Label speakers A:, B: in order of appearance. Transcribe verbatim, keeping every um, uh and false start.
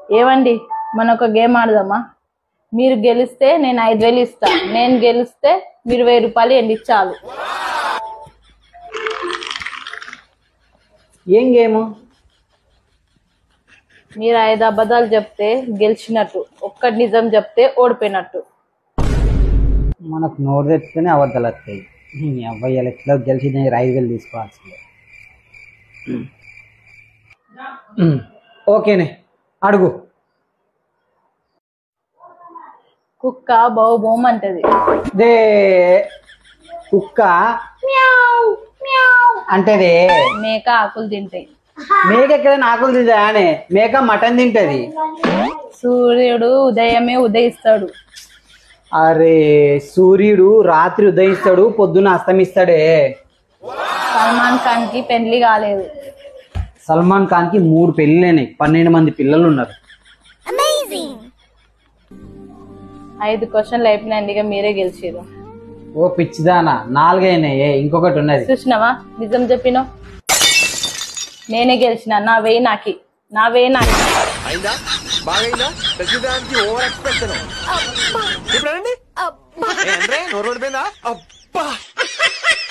A: ఏవండి మన ఒక గేమ్ ఆడదామా? మీరు గెలిస్తే నేను ఐదు వేలు ఇస్తా, నేను గెలిస్తే మీరు వెయ్యి రూపాయలు ఎండి చాలు.
B: ఏం గేమ్?
A: మీరు ఐదు అబద్ధాలు చెప్తే గెలిచినట్టు, ఒక్కటి నిజం చెప్తే ఓడిపోయినట్టు.
B: మనకు నోరు తెచ్చుకొని అబద్ధాలు వస్తాయి. నీ అబ్బాయి ఎట్లా గెలిచి నేను ఐదు వేలు తీసుకోవాల్సిందే. ఓకేనే, అడుగు.
A: కుక్క బౌ బౌమ్ అంటది.
B: దే కుక్క అంటేదే.
A: మేక ఆకులు తింటాయి.
B: మేక ఎక్కడైనా ఆకులు తింటా అనే? మేక మటన్ తింటది.
A: సూర్యుడు ఉదయమే ఉదయిస్తాడు.
B: అరే సూర్యుడు రాత్రి ఉదయిస్తాడు, పొద్దున అస్తమిస్తాడే.
A: సల్మాన్ ఖాన్ కి పెళ్లి కాలేదు.
B: సల్మాన్ ఖాన్ కి మూడు పెళ్ళినాయి, పన్నెండు మంది పిల్లలు ఉన్నారు.
A: ఐదు క్వశ్చన్లు అయిపోయినాయండి, ఇక మీరే గెలిచారు.
B: ఓ పిచ్చిదానా, నాలుగైనాయే, ఇంకొకటి ఉన్నది.
A: చూసినావా, నిజం చెప్పిన నేనే గెలిచిన. నా వేయి నాకి, నా వేయి నాకి.
C: అయిందా? బాగైందా? ప్రతిదానికి ఓవర్ ఎక్స్పెక్ట్. ఇప్పుడు నోరు పడిపోయిందా? అబ్బా